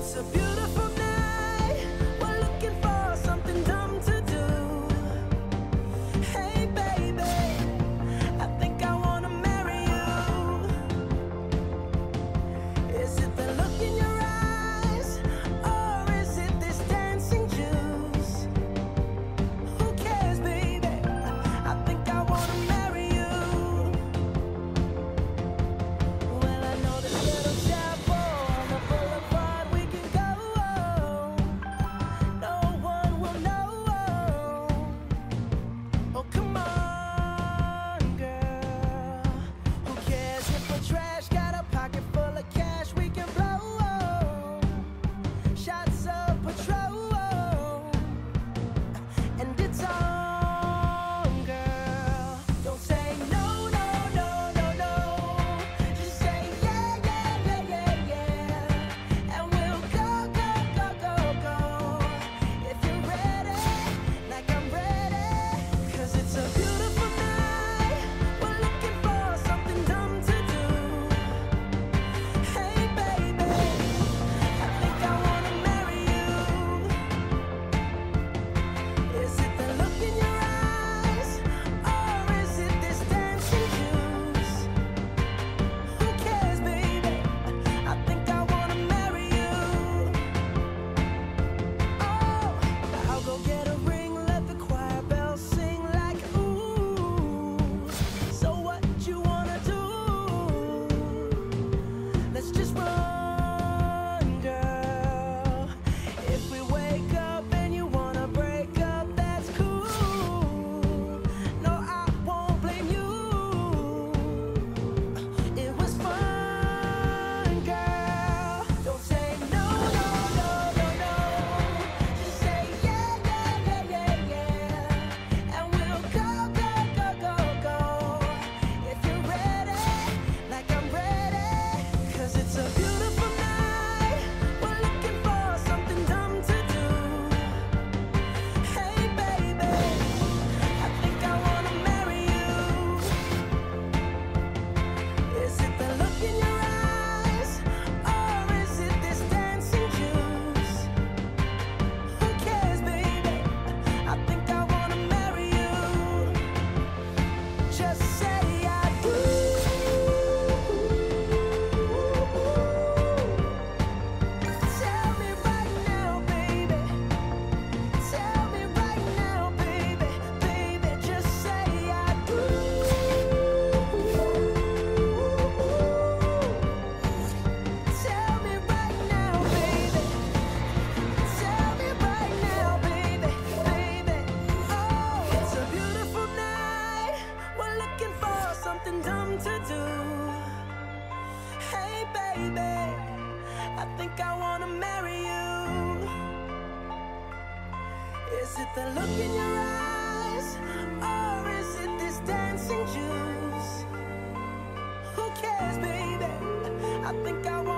It's a beautiful night. We're looking for something dumb to do. Hey baby, I think I wanna marry you. Is it the look in your eyes, or is it this dancing juice? Who cares, baby? I think I wanna marry you. Well, I know this little chapel on the boulevard we can go. No one will know. Oh, come on, girl. Who cares if we're trash? Got a pocket full of cash we can blow. Shots of Patrol, and it's on, girl. Don't say no, no, no, no, no. Just say yeah, yeah, yeah, yeah, yeah. And we'll go, go, go, go, go. If you're ready, like I'm ready. 'Cause it's a beautiful night. We're looking for something dumb to do. Hey baby, I think I wanna marry you. Is it the look in your eyes, or is it this dancing juice? Who cares, baby? I think I wanna marry you. Oh, I'll go get a ring, let the choir bells sing like ooh. So what you wanna do? Let's just run, girl. If we wake up and you wanna break up, that's cool. No, I won't blame you. It was fun, girl. Don't say no, no, no, no, no. Just say yeah, yeah, yeah, yeah, yeah. And we'll go, go, go, go, go. If you're ready, like I'm ready. 'Cause it's a beautiful night. We're looking for something dumb to do. Hey baby, I think I wanna marry you. Is it the look in your eyes, or is it this dancing juice? Who cares, baby? I think I wanna marry you. Just say I do. Tell me right now, baby. Tell me right now, baby. Baby, just say I do. Tell me right now, baby. Tell me right now, baby. Baby, oh, it's a beautiful night. We're looking for something dumb to do. Hey baby, I think I wanna marry you. Is it the look in your eyes, or is it this dancing juice? Who cares, baby? I think I wanna